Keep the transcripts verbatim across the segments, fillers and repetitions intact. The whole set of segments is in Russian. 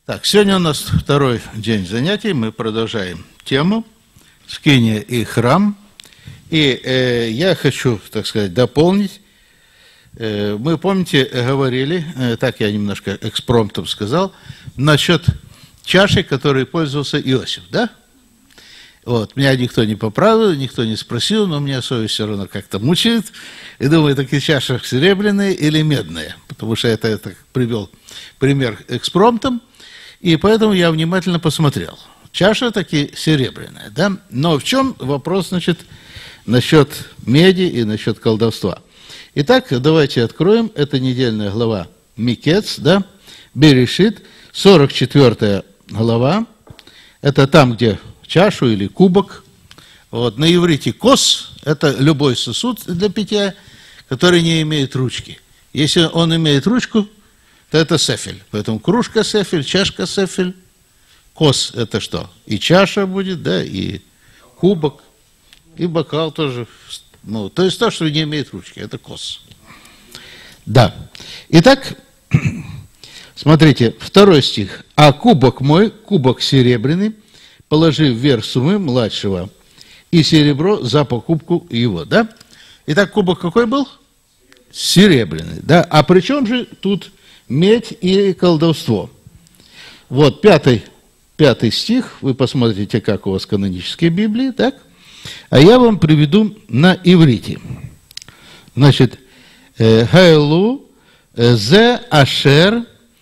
Так, сегодня у нас второй день занятий, мы продолжаем тему «Скиния и храм». И э, я хочу, так сказать, дополнить. Э, мы, помните, говорили, э, так я немножко экспромтом сказал, насчет чаши, которой пользовался Иосиф, да? Вот, меня никто не поправил, никто не спросил, но меня совесть все равно как-то мучает. И думаю, такие чаши серебряные или медные, потому что это, это привел пример экспромтом. И поэтому я внимательно посмотрел. Чаша таки серебряная, да? Но в чем вопрос, значит, насчет меди и насчет колдовства? Итак, давайте откроем. Это недельная глава Микец, да? Берешит, сорок четвёртая глава. Это там, где чашу или кубок. Вот. На иврите кос – это любой сосуд для питья, который не имеет ручки. Если он имеет ручку, то это сефель. Поэтому кружка сефель, чашка сефель, кос – это что? И чаша будет, да, и кубок, и бокал тоже. Ну, то есть то, что не имеет ручки, это кос. Да. Итак, смотрите, второй стих. «А кубок мой, кубок серебряный, положи вверх суммы младшего, и серебро за покупку его». Да? Итак, кубок какой был? Серебряный. Да? А при чем же тут медь и колдовство? Вот, пятый, пятый стих, вы посмотрите, как у вас канонические Библии, так? А я вам приведу на иврите. Значит, «Хайлу зе ашер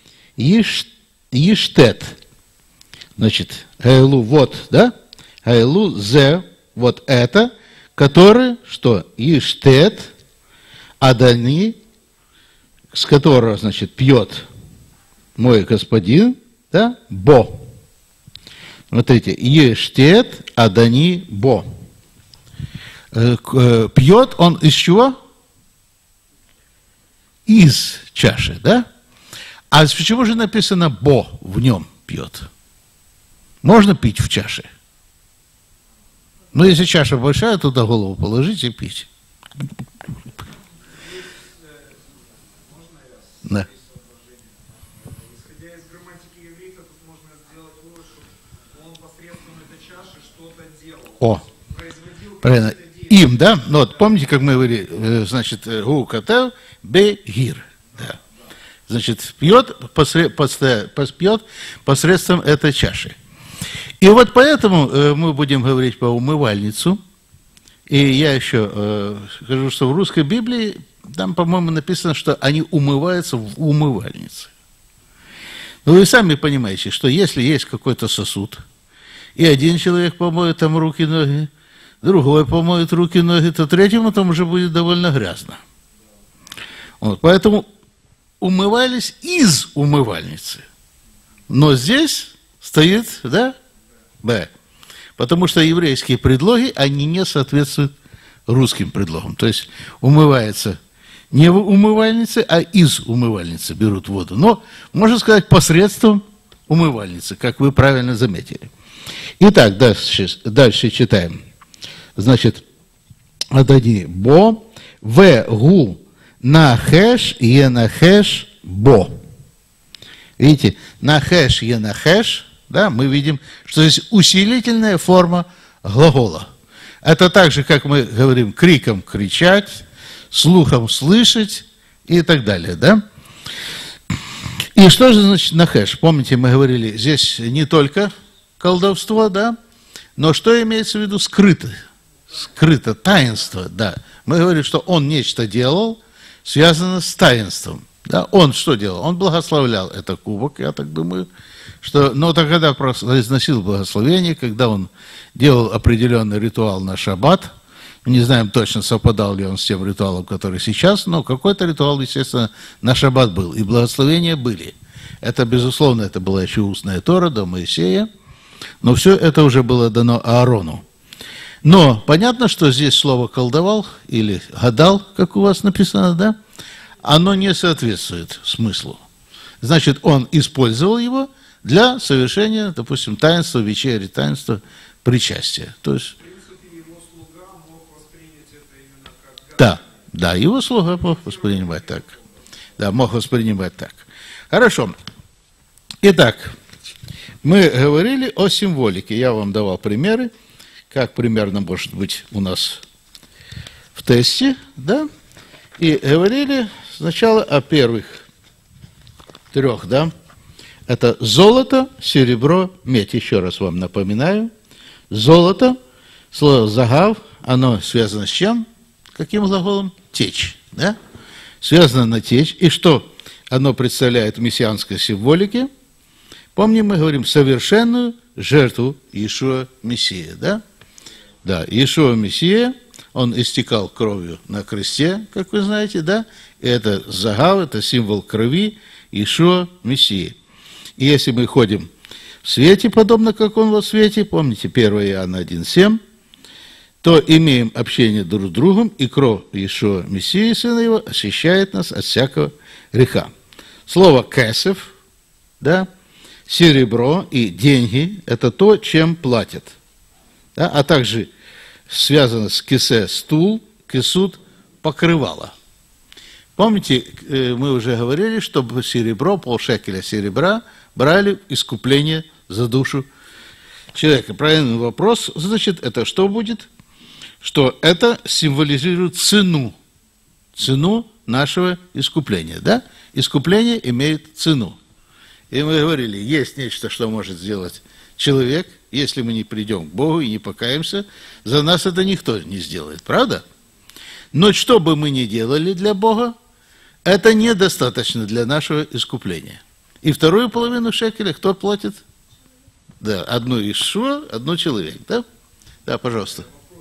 иштет». Значит, «Хайлу» вот, да? «Хайлу зе» вот это, который, что? «Иштет», «Адани», с которого, значит, пьет мой господин, да, бо. Смотрите, ештет адани бо. Пьет он из чего? Из чаши, да? А почему же написано бо в нем пьет? Можно пить в чаше? Но если чаша большая, туда голову положить и пить. Да. Исходя из грамматики иврита, тут можно сделать вывод, что он посредством этой чаши что-то делал. О, производил правильно. Им, да? Ну, вот помните, как мы говорили, значит, гу катев бе гир. Да. Значит, пьет, посред, пьет посредством этой чаши. И вот поэтому мы будем говорить по умывальницу. И я еще э, скажу, что в русской Библии там, по-моему, написано, что они умываются в умывальнице. Но вы сами понимаете, что если есть какой-то сосуд, и один человек помоет там руки-ноги, другой помоет руки-ноги, то третьему там уже будет довольно грязно. Вот, поэтому умывались из умывальницы. Но здесь стоит, да, «б». Потому что еврейские предлоги, они не соответствуют русским предлогам. То есть умывается не в умывальнице, а из умывальницы берут воду. Но, можно сказать, посредством умывальницы, как вы правильно заметили. Итак, дальше, дальше читаем. Значит, отдади бо, в гу нахеш енахеш бо. Видите, нахеш енахеш, да, мы видим, что здесь усилительная форма глагола. Это так же, как мы говорим, криком кричать, слухом слышать и так далее, да? И что же значит нахеш? Помните, мы говорили, здесь не только колдовство, да, но что имеется в виду скрыто? Скрыто, таинство, да. Мы говорили, что он нечто делал, связано с таинством. Да? Он что делал? Он благословлял это кубок, я так думаю, что, но тогда произносил благословение, когда он делал определенный ритуал на шаббат. Не знаем точно, совпадал ли он с тем ритуалом, который сейчас, но какой-то ритуал, естественно, на шаббат был, и благословения были. Это, безусловно, это была еще устная Тора до Моисея, но все это уже было дано Аарону. Но понятно, что здесь слово «колдовал» или «гадал», как у вас написано, да, оно не соответствует смыслу. Значит, он использовал его для совершения, допустим, таинства, вечери, таинства, причастия. То есть, да, да, его слуга мог воспринимать так. Да, мог воспринимать так. Хорошо. Итак, Мы говорили о символике. Я вам давал примеры, как примерно может быть у нас в тесте, да? И говорили сначала о первых трех, да? Это золото, серебро, медь. Еще раз вам напоминаю. Золото, слово «загав», оно связано с чем? Каким глаголом? Течь, да? Связано на течь. И что оно представляет в мессианской символике? Помним, мы говорим совершенную жертву Иешуа Мессия, да? Да, Иешуа Мессия, он истекал кровью на кресте, как вы знаете, да? И это загав, это символ крови Иешуа Мессии. И если мы ходим в свете, подобно как он во свете, помните, первое Иоанна один семь, то имеем общение друг с другом, и кровь Иешуа Мессии, Сына Его, очищает нас от всякого греха. Слово «кесев», да, серебро и деньги – это то, чем платят. Да, а также связано с кисе – стул, кисут – покрывало. Помните, мы уже говорили, чтобы серебро, полшекеля серебра брали искупление за душу человека. Правильный вопрос, значит, это что будет? Что это символизирует цену, цену нашего искупления, да? Искупление имеет цену. И мы говорили, есть нечто, что может сделать человек, если мы не придем к Богу и не покаемся, за нас это никто не сделает, правда? Но что бы мы ни делали для Бога, это недостаточно для нашего искупления. И вторую половину шекеля кто платит? Да, одну Иешуа, одну человек, да? Да, пожалуйста.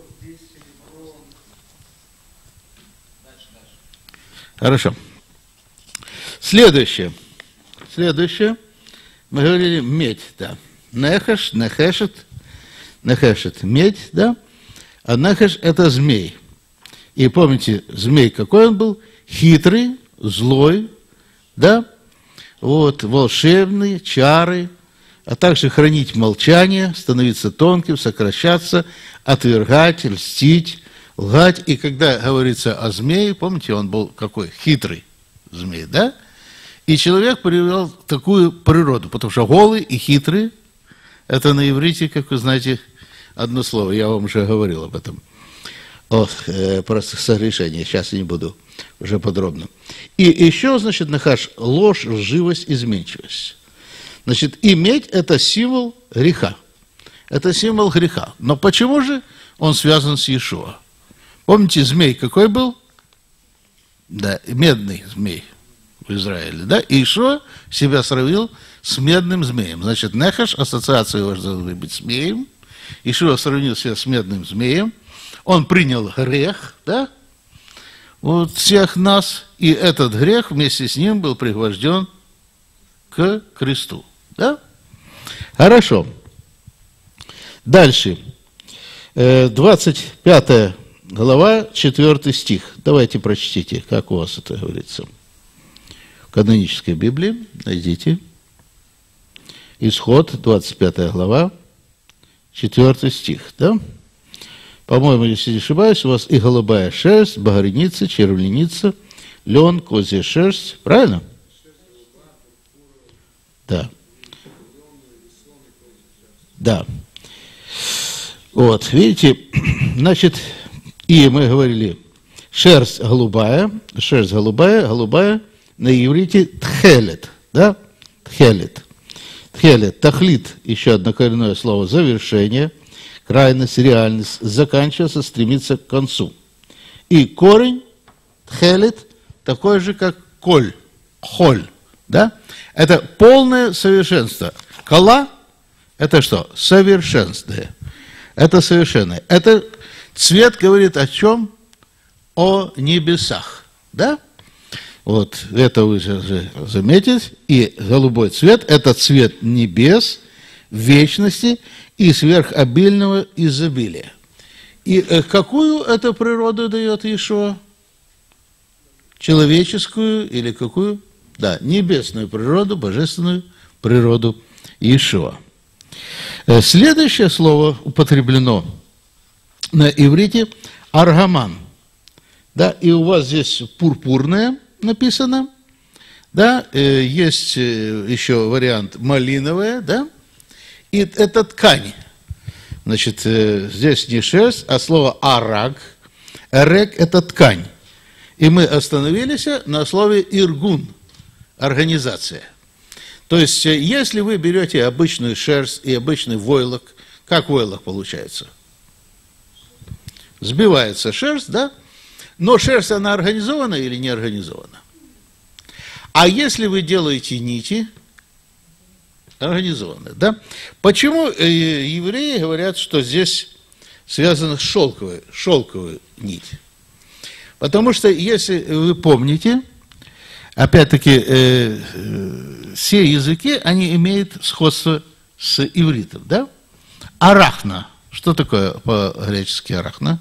Хорошо. Следующее. Следующее. Мы говорили медь, да. Нехеш, нехешет, нехешет, медь, да. А нехеш – это змей. И помните, змей какой он был? Хитрый, злой, да. Вот, волшебный, чары, а также хранить молчание, становиться тонким, сокращаться, отвергать, льстить, лгать. И когда говорится о змее, помните, он был какой? Хитрый змей, да? И человек привел такую природу, потому что голый и хитрый – это на иврите, как вы знаете, одно слово, я вам уже говорил об этом. О, э, просто согрешение, сейчас я не буду уже подробно. И еще, значит, нахаш, ложь, лживость, изменчивость. Значит, и медь – это символ греха. Это символ греха. Но почему же он связан с Иешуа? Помните, змей какой был? Да, медный змей в Израиле, да? Иешуа себя сравнил с медным змеем. Значит, нехаш, ассоциация его должна быть с змеем. Иешуа сравнил себя с медным змеем. Он принял грех, да? Вот всех нас. И этот грех вместе с ним был пригвожден к кресту, да? Хорошо. Дальше. двадцать пятая глава, четвёртый стих. Давайте прочтите, как у вас это говорится. В канонической Библии найдите. Исход, двадцать пятая глава, четвёртый стих, да? По-моему, если не ошибаюсь, у вас и голубая шерсть, багряница, червленица, лен, козья шерсть. Правильно? Да. Да. Вот, видите, значит, и мы говорили, шерсть голубая, шерсть голубая, голубая, на иврите тхелет, да? Тхелет. Тхелет, тахлит, еще одно коренное слово, завершение, крайность, реальность, заканчиваться, стремиться к концу. И корень, тхелет, такой же, как коль, холь, да? Это полное совершенство. Кала – это что? Совершенствие. Это совершенное. Это цвет говорит о чем? О небесах, да? Вот, это вы же заметите. И голубой цвет – это цвет небес, вечности и сверхобильного изобилия. И какую это природу дает Иешуа? Человеческую или какую? Да, небесную природу, божественную природу Иешуа. Следующее слово употреблено на иврите – аргаман. Да, и у вас здесь пурпурное написано. Да, есть еще вариант малиновое, да, И это ткань. Значит, здесь не шерсть, а слово араг. Эрег – это ткань. И мы остановились на слове иргун – организация. То есть, если вы берете обычную шерсть и обычный войлок, как войлок получается? Сбивается шерсть, да? Но шерсть, она организована или не организована? А если вы делаете нити, организованы, да? Почему евреи говорят, что здесь связано с шелковой, шелковой нить? Потому что, если вы помните, опять-таки, э, э, все языки, они имеют сходство с ивритом, да? Арахна. Что такое по-гречески арахна?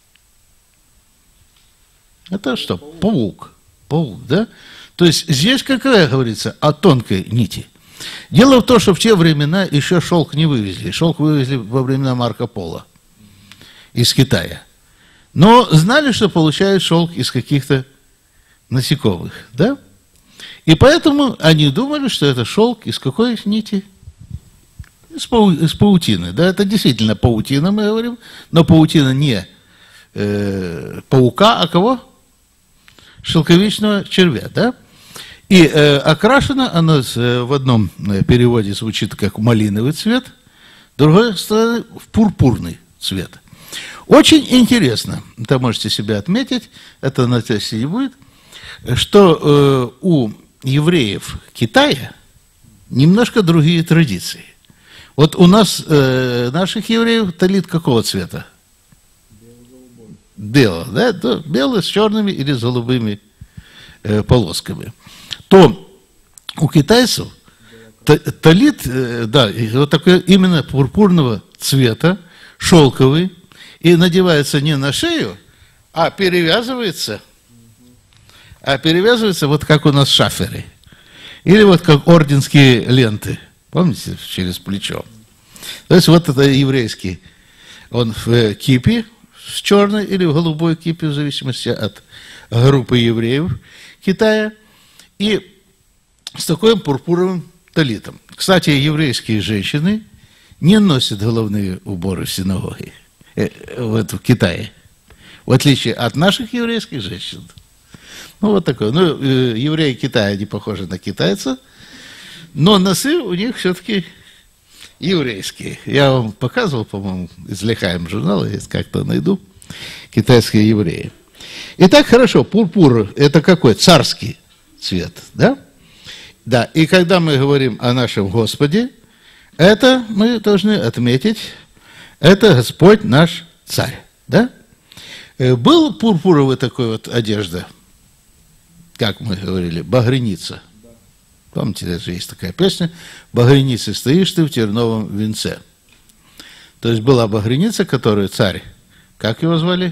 Это что? Паук. Паук, да? То есть здесь какая говорится о тонкой нити? Дело в том, что в те времена еще шелк не вывезли. Шелк вывезли во времена Марко Поло из Китая. Но знали, что получают шелк из каких-то насекомых, да? И поэтому они думали, что это шелк из какой нити? Из, пау, из паутины, да? Это действительно паутина, мы говорим, но паутина не э, паука, а кого? Шелковичного червя, да? И э, окрашена она э, в одном переводе звучит как малиновый цвет, в другой стороне в пурпурный цвет. Очень интересно, это можете себе отметить, это на тесте не будет, что э, у евреев Китая немножко другие традиции. Вот у нас, э, наших евреев, талит какого цвета? Белого, да? То белый с черными или с голубыми э, полосками. То у китайцев талит, э, да, вот такой именно пурпурного цвета, шелковый, и надевается не на шею, а перевязывается, а перевязывается вот как у нас шаферы. Или вот как орденские ленты. Помните, через плечо. То есть вот это еврейский. Он в кипе, с черной или в голубой кипе, в зависимости от группы евреев Китая. И с таким пурпуровым талитом. Кстати, еврейские женщины не носят головные уборы в синагоге. Вот в Китае. В отличие от наших еврейских женщин. Ну, вот такое. Ну, евреи Китая, они похожи на китайцев, но носы у них все-таки еврейские. Я вам показывал, по-моему, из Лехаем журнала, если как-то найду, китайские евреи. Итак, хорошо, пурпур – это какой? Царский цвет, да? Да, и когда мы говорим о нашем Господе, это мы должны отметить, это Господь наш Царь, да? Был пурпуровый такой вот одежда, как мы говорили, багряница. Помните, даже есть такая песня «Багряницы стоишь ты в терновом венце». То есть была багряница, которую царь, как его звали?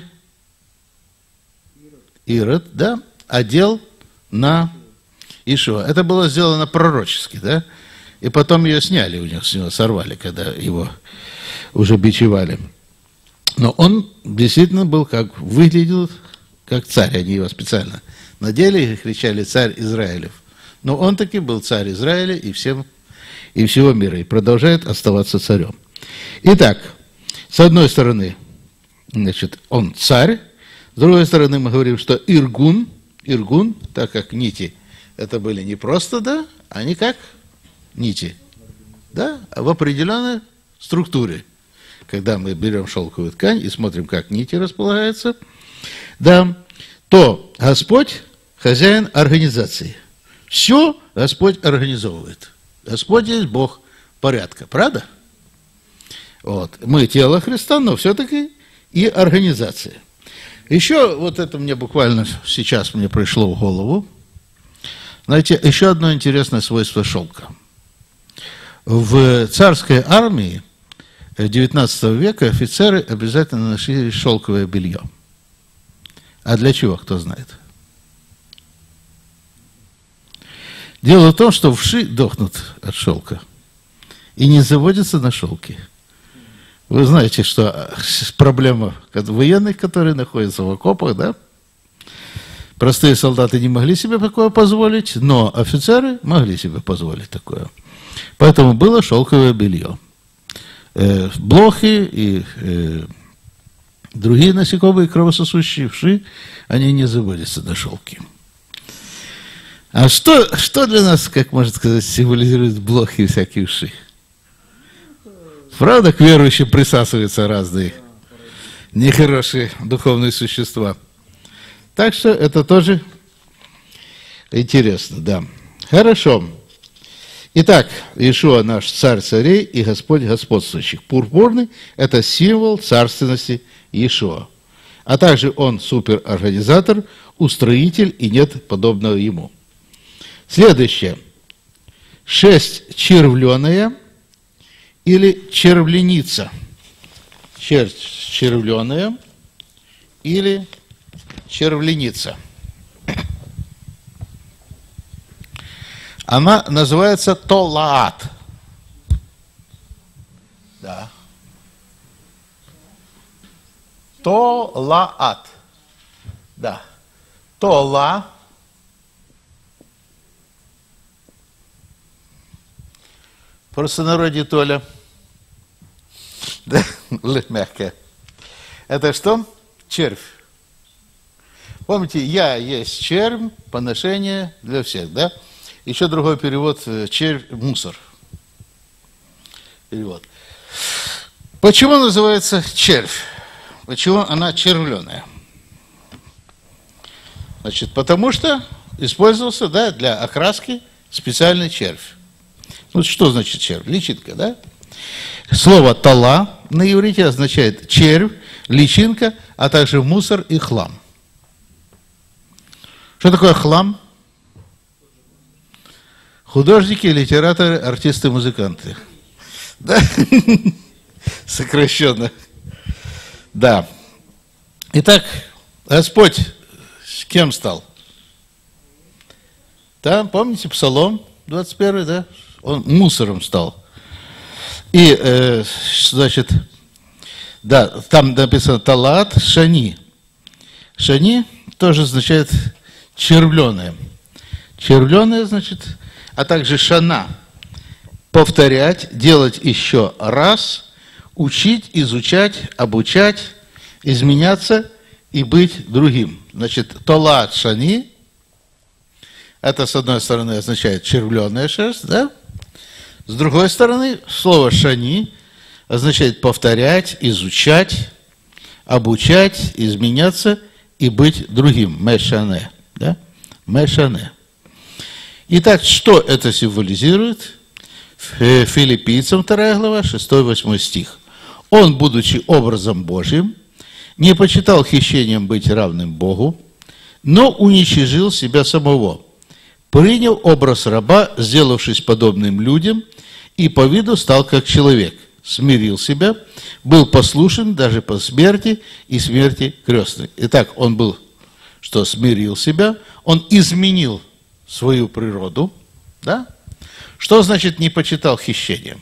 Ирод, да, одел на Ишуа. Это было сделано пророчески, да? И потом ее сняли, у него, с него сорвали, когда его уже бичевали. Но он действительно был как, выглядел как царь, они его специально надели и кричали «Царь Израилев». Но он таки был царь Израиля и, всем, и всего мира, и продолжает оставаться царем. Итак, с одной стороны, значит, он царь, с другой стороны, мы говорим, что Иргун, Иргун, так как нити, это были не просто, да, они как нити, да, а в определенной структуре. Когда мы берем шелковую ткань и смотрим, как нити располагаются, да, то Господь хозяин организации. Все Господь организовывает. Господь есть Бог порядка, правда? Вот. Мы тело Христа, но все-таки и организация. Еще вот это мне буквально сейчас мне пришло в голову. Знаете, еще одно интересное свойство шелка. В царской армии девятнадцатого века офицеры обязательно носили шелковое белье. А для чего, кто знает? Дело в том, что вши дохнут от шелка и не заводятся на шелке. Вы знаете, что проблема военных, которые находятся в окопах, да? Простые солдаты не могли себе такое позволить, но офицеры могли себе позволить такое. Поэтому было шелковое белье. э, блохи и э, другие насекомые кровососущие, вши, они не заводятся на шелке. А что, что для нас, как можно сказать, символизирует блохи и всякие вши? Правда, к верующим присасываются разные нехорошие духовные существа. Так что это тоже интересно, да. Хорошо. Итак, Иешуа наш царь царей и Господь господствующих. Пурпурный – это символ царственности Иешуа. А также он суперорганизатор, устроитель, и нет подобного ему. Следующее. Шесть червленая или червленица. Шерсть червленая или червленица. Она называется Толаат. Да. Толаат. Да. Тола. В простонародье Толя. Да, мягкая. Это что? Червь. Помните, я есть червь, поношение для всех, да? Еще другой перевод, червь, мусор. Перевод. Почему называется червь? Почему она червленая? Значит, потому что использовался, да, для окраски специальный червь. Ну, что значит червь? Личинка, да? Слово «тала» на иврите означает червь, личинка, а также мусор и хлам. Что такое хлам? Художники, литераторы, артисты, музыканты. Да? Сокращенно. Да. Итак, Господь с кем стал? Там, помните, Псалом двадцать первый, да? Он мусором стал. И, э, значит, да, там написано Талат Шани. Шани тоже означает червленое. Червленое, значит, а также шана. Повторять, делать еще раз, учить, изучать, обучать, изменяться и быть другим. Значит, Талат Шани, это, с одной стороны, означает червленая шерсть, да? С другой стороны, слово «шани» означает повторять, изучать, обучать, изменяться и быть другим. Мешане. Да? Мешане. Итак, что это символизирует? Филиппийцам вторая глава, шестой-восьмой стих. Он, будучи образом Божьим, не почитал хищением быть равным Богу, но уничижил себя самого, принял образ раба, сделавшись подобным людям, и по виду стал как человек, смирил себя, был послушен даже по смерти и смерти крестной. Итак, он был, что смирил себя, он изменил свою природу, да? Что значит не почитал хищением?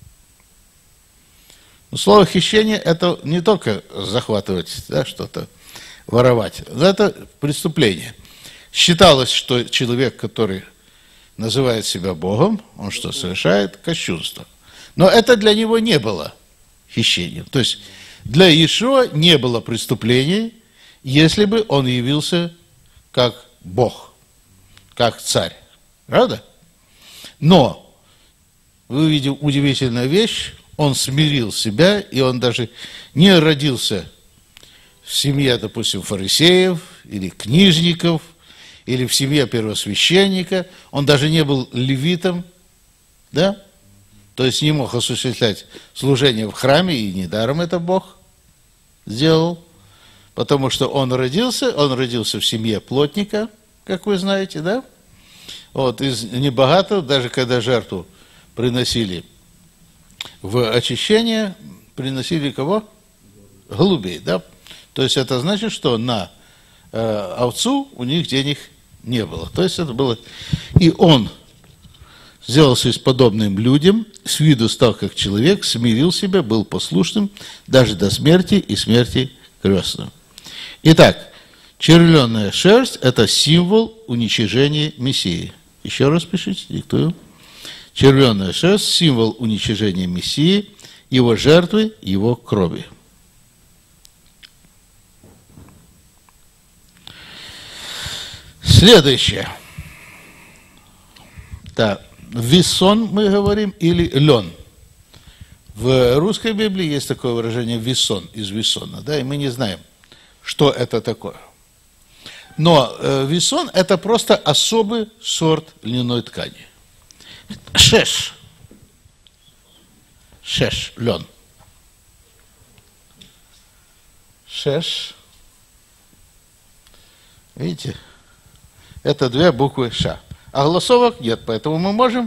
Ну, слово хищение – это не только захватывать, да, что-то, воровать, это преступление. Считалось, что человек, который называет себя Богом, он что, совершает кощунство. Но это для него не было хищением. То есть для Иешуа не было преступлений, если бы он явился как Бог, как царь. Правда? Но, вы увидите удивительную вещь, он смирил себя, и он даже не родился в семье, допустим, фарисеев или книжников, или в семье первосвященника, он даже не был левитом, да? То есть не мог осуществлять служение в храме, и недаром это Бог сделал, потому что он родился, он родился в семье плотника, как вы знаете, да? Вот, из небогатого, даже когда жертву приносили в очищение, приносили кого? Голубей, да? То есть это значит, что на э, овцу у них денег не было. То есть это было... И он сделался подобным людям, с виду стал как человек, смирил себя, был послушным даже до смерти и смерти крестного. Итак, червленая шерсть – это символ уничижения Мессии. Еще раз пишите, диктую. Червленая шерсть – символ уничижения Мессии его жертвы, его крови. Следующее. Так, висон мы говорим или лен. В русской Библии есть такое выражение висон, из висона, да, и мы не знаем, что это такое. Но э, висон – это просто особый сорт льняной ткани. Шеш. Шеш, лен. Шеш. Видите? Это две буквы Ш. А голосовок нет, поэтому мы можем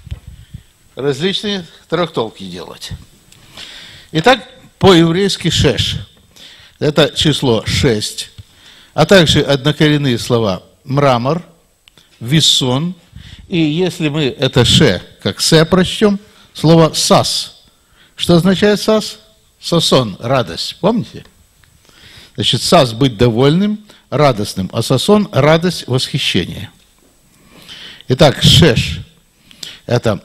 различные трактовки делать. Итак, по-еврейски шеш. Это число шесть, а также однокоренные слова мрамор, висон. И если мы это ше, как се прочтем, слово сас. Что означает сас? Сосон, радость. Помните? Значит, сас – быть довольным, радостным, а сосон – радость, восхищение. Итак, шеш – это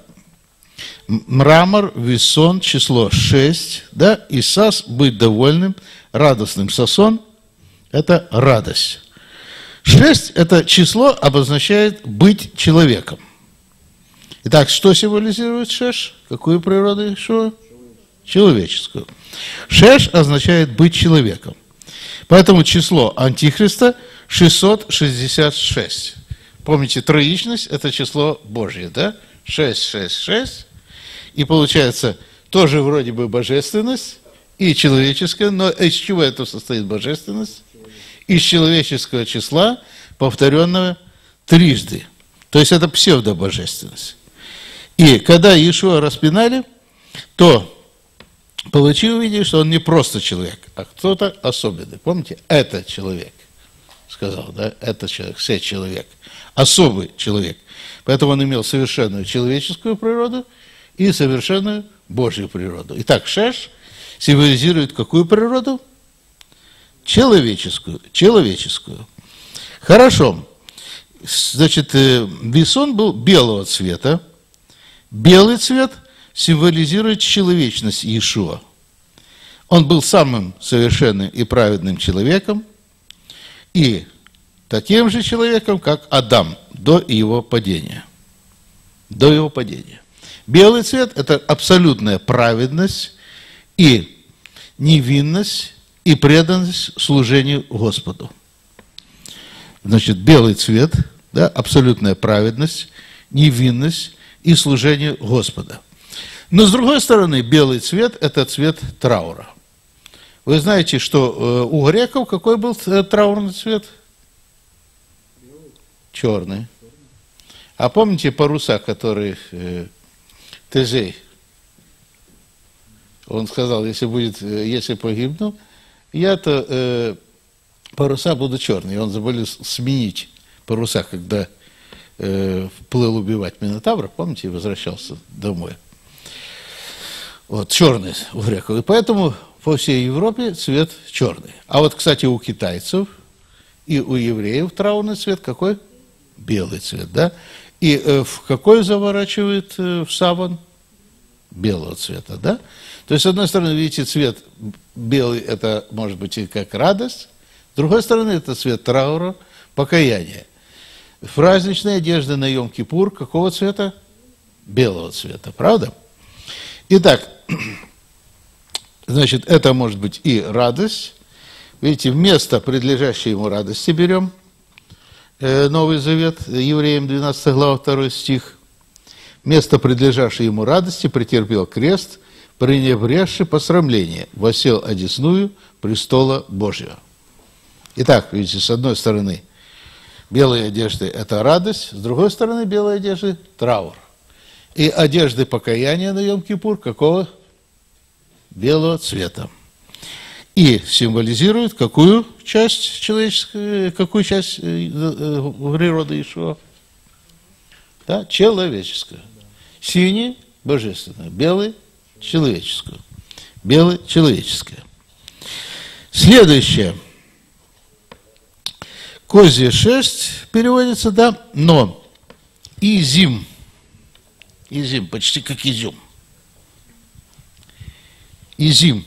мрамор, висон, число шесть, да, и сас – быть довольным, радостным. Сосон – это радость. Шесть – это число, обозначает быть человеком. Итак, что символизирует шеш? Какую природу Иешуа? Человеческую. Шеш означает быть человеком. Поэтому число Антихриста шестьсот шестьдесят шесть. Помните, троичность – это число Божье, да? шесть, шесть, шесть. И получается, тоже вроде бы божественность и человеческая, но из чего это состоит божественность? Из человеческого числа, повторенного трижды. То есть это псевдобожественность. И когда Иешуа распинали, то получили, увидели, что он не просто человек, а кто-то особенный. Помните, это человек, сказал, да? Это человек, все человек. Особый человек. Поэтому он имел совершенную человеческую природу и совершенную Божью природу. Итак, шеш символизирует какую природу? Человеческую. Человеческую. Хорошо. Значит, висон был белого цвета. Белый цвет символизирует человечность Иешуа. Он был самым совершенным и праведным человеком, и таким же человеком, как Адам, до его падения. До его падения. Белый цвет – это абсолютная праведность и невинность, и преданность служению Господу. Значит, белый цвет, да, абсолютная праведность, невинность и служение Господа. Но с другой стороны, белый цвет – это цвет траура. Вы знаете, что у греков какой был траурный цвет? Черный. А помните паруса, которые э, Тезей, он сказал, если будет, если погибну, я-то э, паруса будут черные. Он забыл сменить паруса, когда э, плыл убивать Минотавра, помните, и возвращался домой. Вот, черный у греков. И поэтому по всей Европе цвет черный. А вот, кстати, у китайцев и у евреев траурный цвет какой? Белый цвет, да? И э, в какой заворачивает э, в саван? Белого цвета, да? То есть, с одной стороны, видите, цвет белый – это, может быть, и как радость. С другой стороны, это цвет траура, покаяния. Праздничная одежда на Йом-Кипур какого цвета? Белого цвета, правда? Итак, значит, это может быть и радость. Видите, вместо предлежащей ему радости берем э, Новый Завет, Евреям двенадцатая глава, второй стих. Вместо предлежащей ему радости претерпел крест, пренебрегший посрамление, воссел одесную престола Божьего. Итак, видите, с одной стороны, белые одежды – это радость, с другой стороны, белые одежды – траур. И одежды покаяния на Йом-Кипур какого? Белого цвета. И символизирует какую часть человеческой, какую часть природы Иешуа? Да, человеческую. Синий – божественную, белый – человеческую. Белый – человеческое. Следующее. Козья шерсть переводится, да, но изим. Изим, почти как изюм. Изим.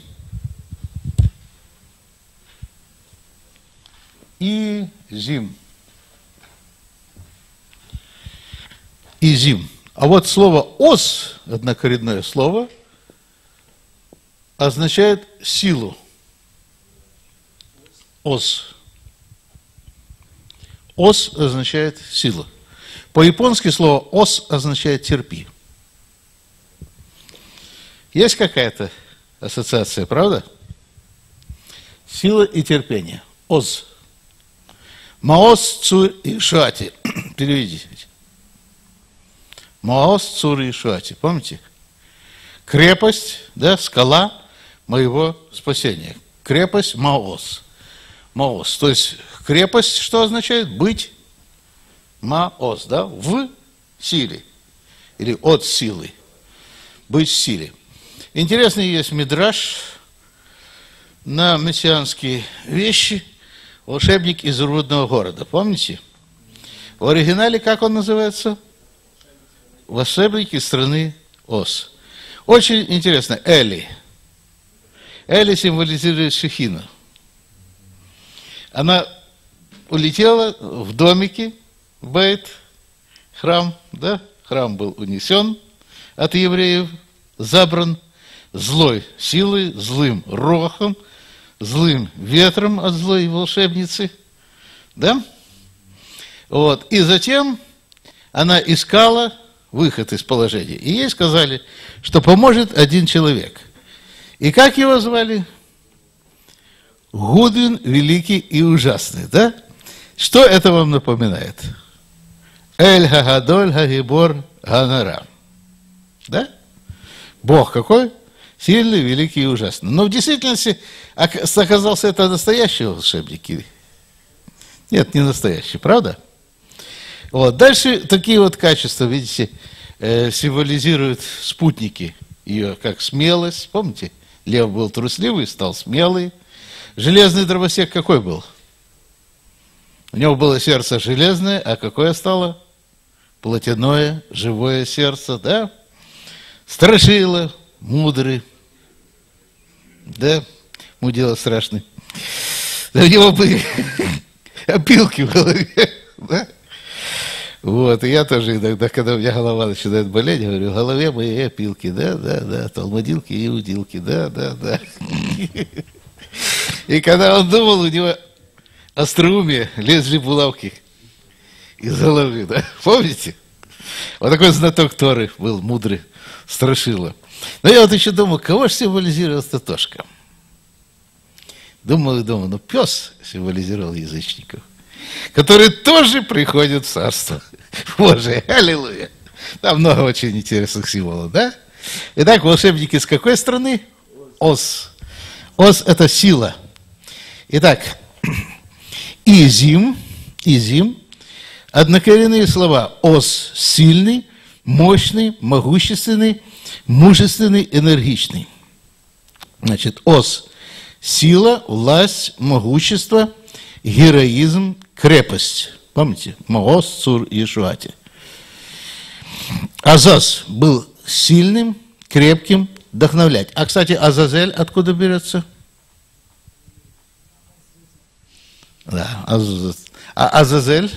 Изим. Изим. А вот слово «ос», однокоренное слово, означает силу. Ос. Ос означает сила. По-японски слово ос означает терпи. Есть какая-то ассоциация, правда? Сила и терпение. Оз. Маос цур и шуати. Переведите. Маос цур и шуати. Помните? Крепость, да, скала моего спасения. Крепость Маос. Маос. То есть крепость что означает? Быть Маос, да, в силе. Или от силы. Быть в силе. Интересный есть мидраш на мессианские вещи. Волшебник из Рудного города. Помните? В оригинале как он называется? Волшебник из страны Оз. Очень интересно. Эли. Эли символизирует Шехину. Она улетела в домике, в Бейт, храм, да? Храм был унесен от евреев, забран злой силой, злым рохом, злым ветром от злой волшебницы, да? Вот. И затем она искала выход из положения. И ей сказали, что поможет один человек. И как его звали? Гудвин великий и ужасный, да? Что это вам напоминает? Эль Хагадоль Хагибор Ганарам. Да? Бог какой? Сильный, великий и ужасный. Но в действительности оказался это настоящий волшебник. Нет, не настоящий, правда? Вот. Дальше такие вот качества, видите, э, символизируют спутники ее, как смелость. Помните? Лев был трусливый, стал смелый. Железный дровосек какой был? У него было сердце железное, а какое стало? Плотяное, живое сердце, да? Страшила, мудрый, да? Мудила страшный. Да у него были опилки в голове, да? Вот, и я тоже иногда, когда у меня голова начинает болеть, говорю, в голове мои опилки, да, да, да, толмадилки и удилки, да, да, да. И когда он думал, у него остроумие, лезли булавки из головы, да, помните? Вот такой знаток Торы был, мудрый, страшила. Но я вот еще думал, кого же символизировал Татошка? Думал и думал, ну пес символизировал язычников, которые тоже приходят в Царство Божие. Аллилуйя. Там много очень интересных символов, да? Итак, волшебники с какой страны? Оз. Оз – это сила. Итак, изим, изим, однокоренные слова. Оз – сильный, мощный, могущественный, мужественный, энергичный. Значит, Оз – сила, власть, могущество, героизм, крепость. Помните? Маос, Цур, Иешуати. Азаз был сильным, крепким, вдохновлять. А, кстати, Азазель откуда берется? Да, Азазель. А Азазель?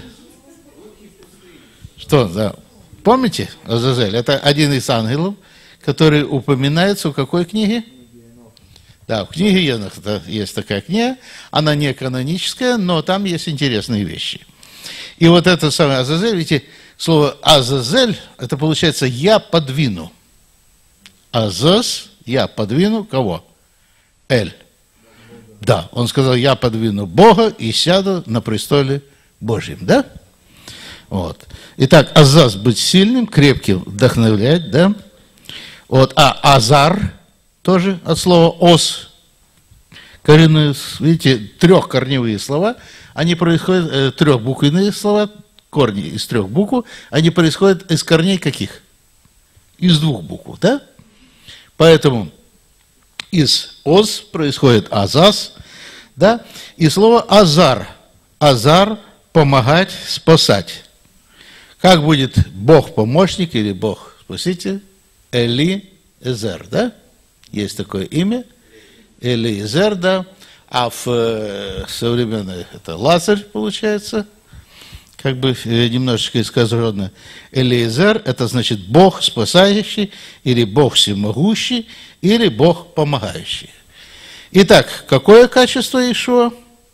Что, да? Помните Азазель? Это один из ангелов, который упоминается в какой книге? Да, в книге Енох есть такая книга, она не каноническая, но там есть интересные вещи. И вот это самое Азазель, видите, слово Азазель, это получается «я подвину». Азаз, я подвину кого? Эль. Да, он сказал, я подвину Бога и сяду на престоле Божьем, да? Вот. Итак, Азаз быть сильным, крепким, вдохновлять, да? Вот, а Азар тоже от слова ос. Коренные, видите, трехкорневые слова, они происходят, э, трехбуквенные слова, корни из трех букв, они происходят из корней каких? Из двух букв, да? Поэтому из оз происходит азаз, да? И слово азар. Азар – помогать, спасать. Как будет Бог-помощник или Бог-спаситель? Эли Эзер, да? Есть такое имя, Элиезер, да, а в э, современной это Лазарь, получается, как бы э, немножечко искаженно. Элиезер – это значит Бог спасающий, или Бог всемогущий, или Бог помогающий. Итак, какое качество Иешуа?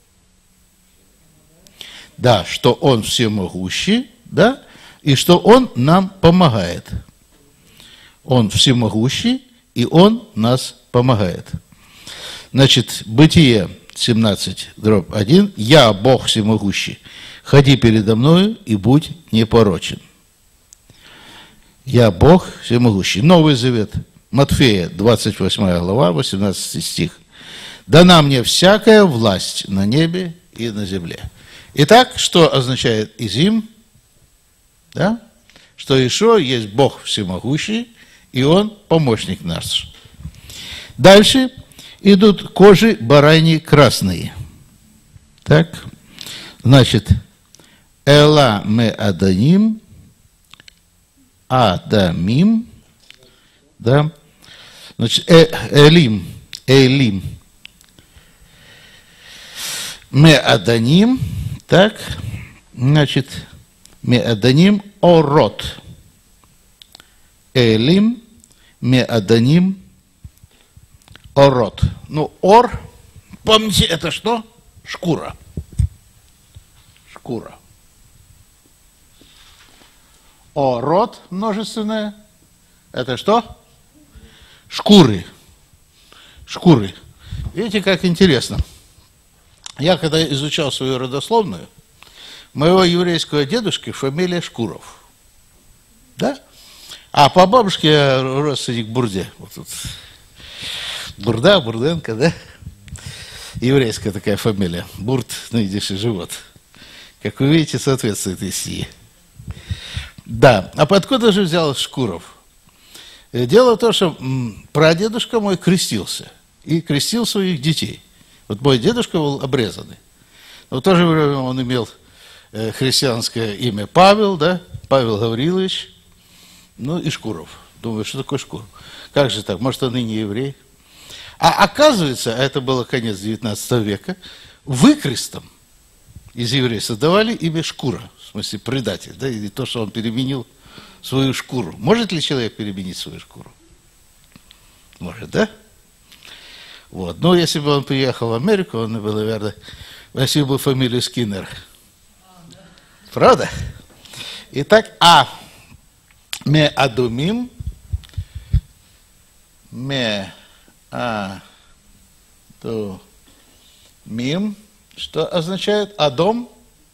Да, что Он всемогущий, да, и что Он нам помогает. Он всемогущий, и Он нас помогает. Значит, Бытие семнадцать, дробь один. «Я, Бог всемогущий, ходи передо мною и будь непорочен». «Я, Бог всемогущий». Новый Завет, Матфея, двадцать восьмая глава, восемнадцатый стих. «Дана мне всякая власть на небе и на земле». Итак, что означает «изим»? Да? Что Иешуа есть Бог всемогущий, и Он помощник наш. Дальше идут кожи бараньи красные. Так, значит, Эла ме аданим, Адамим, да, значит, э, Элим, Элим, ме аданим, так, значит, ме аданим орот, Элим, ме аданим орот. Ну, ор, помните, это что? Шкура. Шкура. Орот множественное. Это что? Шкуры. Шкуры. Видите, как интересно. Я, когда изучал свою родословную, моего еврейского дедушки фамилия Шкуров. Да? А по бабушке я родственник Бурде. Вот тут. Бурда, Бурденко, да? Еврейская такая фамилия. Бурд, ну, идиш и живот. Как вы видите, соответствует истине. Да. А откуда же взял Шкуров? Дело в том, что прадедушка мой крестился. И крестил своих детей. Вот мой дедушка был обрезанный. Но в то же время он имел христианское имя Павел, да? Павел Гаврилович. Ну и Шкуров. Думаю, что такое Шкуров? Как же так? Может, он и не еврей? А оказывается, это было конец девятнадцатого века, выкрестом из еврейства давали имя Шкура, в смысле предатель, да, или то, что он переменил свою шкуру. Может ли человек переменить свою шкуру? Может, да? Вот. Но если бы он приехал в Америку, он бы, наверное, носил бы фамилию Скиннер. Правда? Итак, а ме адумим, ме а то мим, что означает Адом?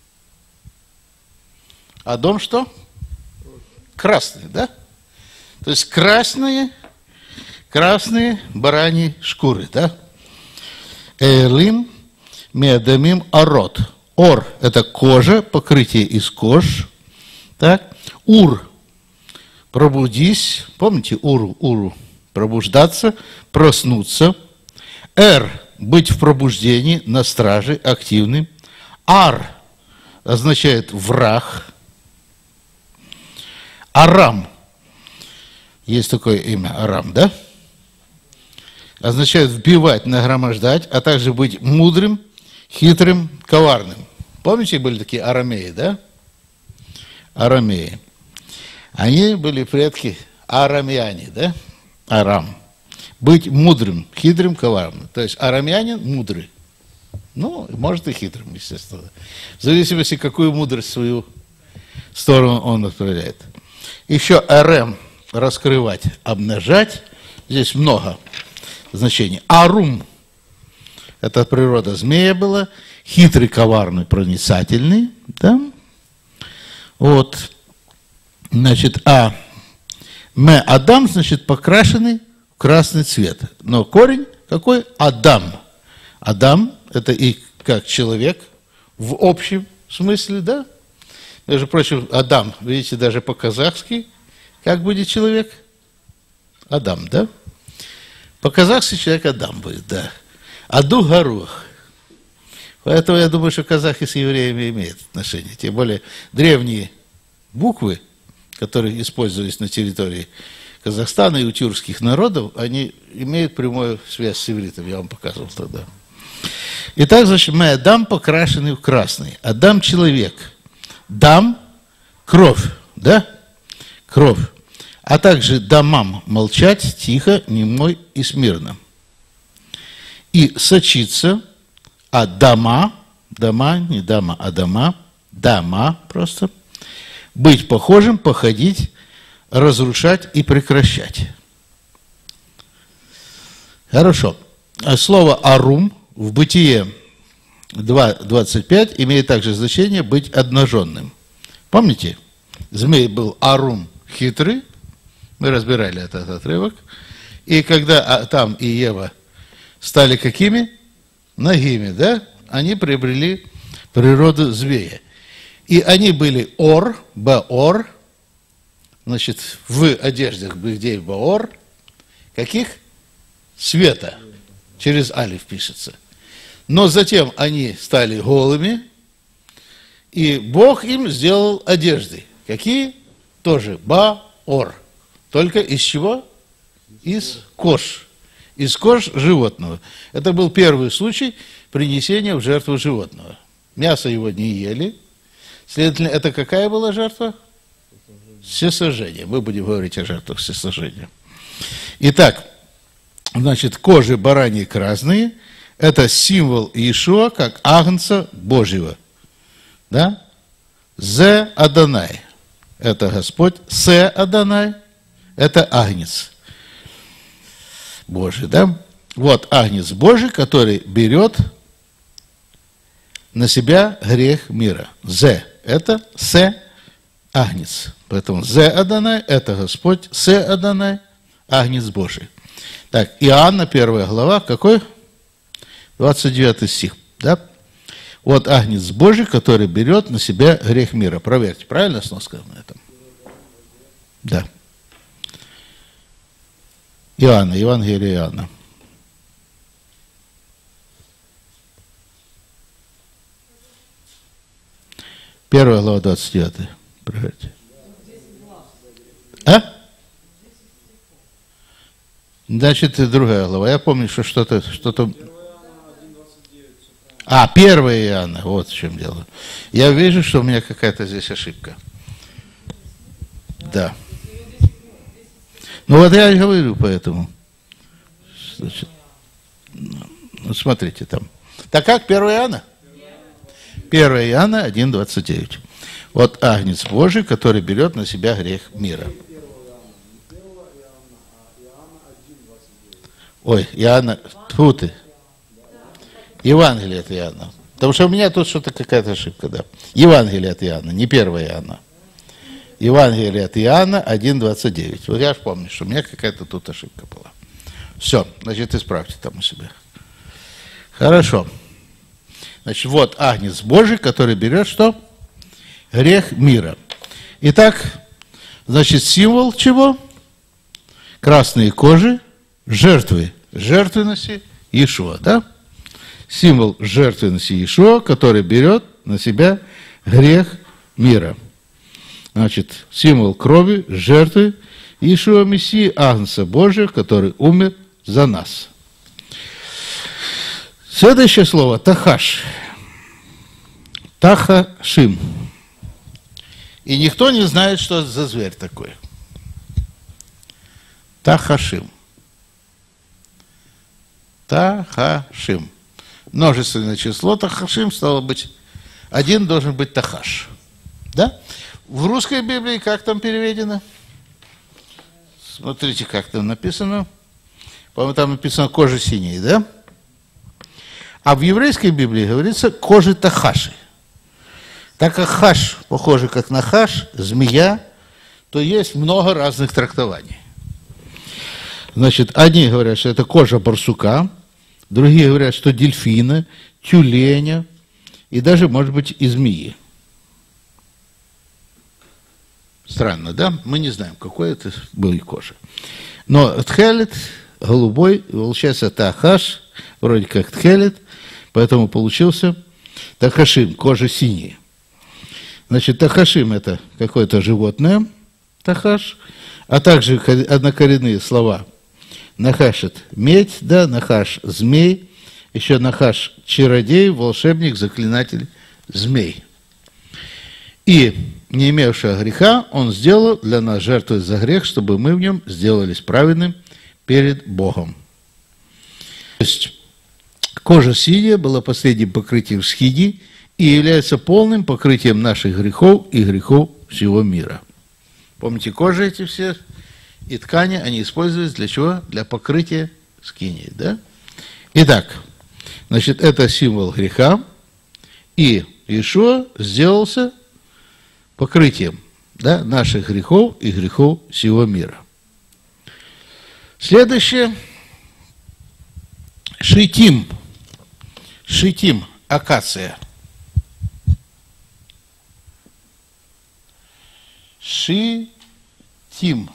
Адом что? Красный, да? То есть красные, красные бараньи шкуры, да? Элим, медамим, арот. Ор – это кожа, покрытие из кож. Так? Ур – пробудись. Помните уру, уру? Пробуждаться, проснуться. Эр – быть в пробуждении, на страже, активным. Ар означает враг. Арам. Есть такое имя, Арам, да? Означает вбивать, нагромождать, а также быть мудрым, хитрым, коварным. Помните, были такие арамеи, да? Арамеи. Они были предки арамяне, да? Арам. Быть мудрым, хитрым, коварным. То есть арамянин мудрый. Ну, может и хитрым, естественно. В зависимости, какую мудрость в свою сторону он отправляет. Еще арем – раскрывать, обнажать. Здесь много значений. Арум – это природа змея была. Хитрый, коварный, проницательный. Да? Вот. Значит, а ме Адам, значит, покрашенный в красный цвет. Но корень какой? Адам. Адам – это и как человек в общем смысле, да? Между прочим, Адам, видите, даже по-казахски, как будет человек? Адам, да? По-казахски человек Адам будет, да. Аду Гарух. Поэтому я думаю, что казахи с евреями имеют отношение. Тем более древние буквы, которые использовались на территории Казахстана и у тюркских народов, они имеют прямую связь с ивритом, я вам показывал тогда. Итак, значит, мы Адам покрашенный в красный. Адам – человек. Дам – кровь, да? Кровь. А также дамам – молчать, тихо, немой и смирно. И сочиться, а дама, дама, не дама, а дама, дама просто, быть похожим, походить, разрушать и прекращать. Хорошо. Слово «арум» в Бытие два двадцать пять имеет также значение «быть обнаженным». Помните? Змей был арум хитрый, мы разбирали этот отрывок, и когда там и Ева стали какими? Нагими, да? Они приобрели природу змея. И они были ор, баор, значит, в одеждах бигдей баор, каких? Света. Через алиф пишется. Но затем они стали голыми, и Бог им сделал одежды. Какие? Тоже баор. Только из чего? Из кож. Из кож животного. Это был первый случай принесения в жертву животного. Мясо его не ели. Следовательно, это какая была жертва? Всесожжение. Мы будем говорить о жертвах всесожжения. Итак, значит, кожи бараньи красные – это символ Иешуа, как агнца Божьего. Да? Зе Адонай – это Господь. Се Адонай – это агнец Божий. Да? Вот агнец Божий, который берет на себя грех мира. Зе – это Се агнец. Поэтому Зе Адонай – это Господь. Се Адонай – агнец Божий. Так, Иоанна, первая глава, какой? двадцать девятый стих, да? Вот агнец Божий, который берет на себя грех мира. Проверьте, правильно сноска на этом? Да. Иоанна, Евангелие Иоанна. Первая глава, двадцать девятая. Проверьте. А? Значит, другая глава. Я помню, что что-то... что-то... А, первая Иоанна. Вот в чем дело. Я вижу, что у меня какая-то здесь ошибка. Да. Ну вот я и говорю поэтому. Значит, ну, смотрите там. Так как первая Иоанна? первая Иоанна один двадцать девять. Вот агнец Божий, который берет на себя грех мира. Ой, Иоанна, тьфу ты. Евангелие от Иоанна. Потому что у меня тут что-то какая-то ошибка, да. Евангелие от Иоанна, не первая Иоанна. Евангелие от Иоанна один двадцать девять. Вот я же помню, что у меня какая-то тут ошибка была. Все, значит, исправьте там у себя. Хорошо. Значит, вот агнец Божий, который берет что? Грех мира. Итак, значит, символ чего? Красные кожи, жертвы, жертвенности Иешуа, да? Символ жертвенности Иешуа, который берет на себя грех мира. Значит, символ крови, жертвы Иешуа Мессии, агнца Божия, который умер за нас. Следующее слово – тахаш. Тахашим. И никто не знает, что это за зверь такой. Тахашим. Тахашим. Множественное число тахашим, стало быть, один должен быть тахаш. Да? В русской Библии как там переведено? Смотрите, как там написано. По-моему, там написано кожа синей, да? А в еврейской Библии говорится кожи тахаши. Так как хаш похоже как на хаш, змея, то есть много разных трактований. Значит, одни говорят, что это кожа барсука, другие говорят, что дельфина, тюленя и даже, может быть, и змеи. Странно, да? Мы не знаем, какой это был кожа. Но тхелет, голубой, получается тахаш, вроде как тхелет, поэтому получился тахашим, кожа синяя. Значит, тахашим – это какое-то животное, тахаш, а также однокоренные слова нахашет медь, да, нахаш змей, еще нахаш чародей, волшебник, заклинатель, змей. И не имевшего греха он сделал для нас жертву за грех, чтобы мы в нем сделались праведным перед Богом. То есть кожа синяя была последним покрытием схиди и является полным покрытием наших грехов и грехов всего мира. Помните, кожа эти все и ткани, они использовались для чего? Для покрытия скинии, да? Итак, значит, это символ греха, и Иешуа сделался покрытием, да, наших грехов и грехов всего мира. Следующее. Шитим. Шитим. Акация. Шитим.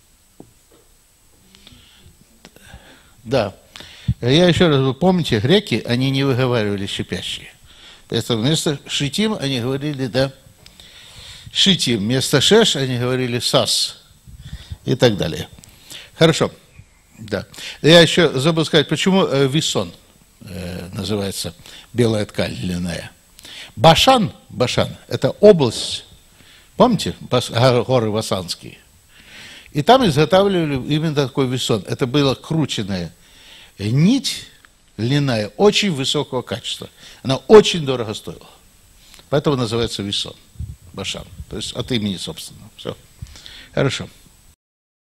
Да. Я еще раз, вы помните, греки, они не выговаривали шипящие. Поэтому вместо шитим они говорили, да, шитим. Вместо шеш они говорили сас. И так далее. Хорошо. Да. Я еще забыл сказать, почему э, висон э, называется белая ткань льняная. Башан, Башан, это область, помните, Бас, горы Васанские. И там изготавливали именно такой висон. Это была крученная нить льняная, очень высокого качества. Она очень дорого стоила. Поэтому называется висон, Башан. То есть от имени собственного. Все. Хорошо.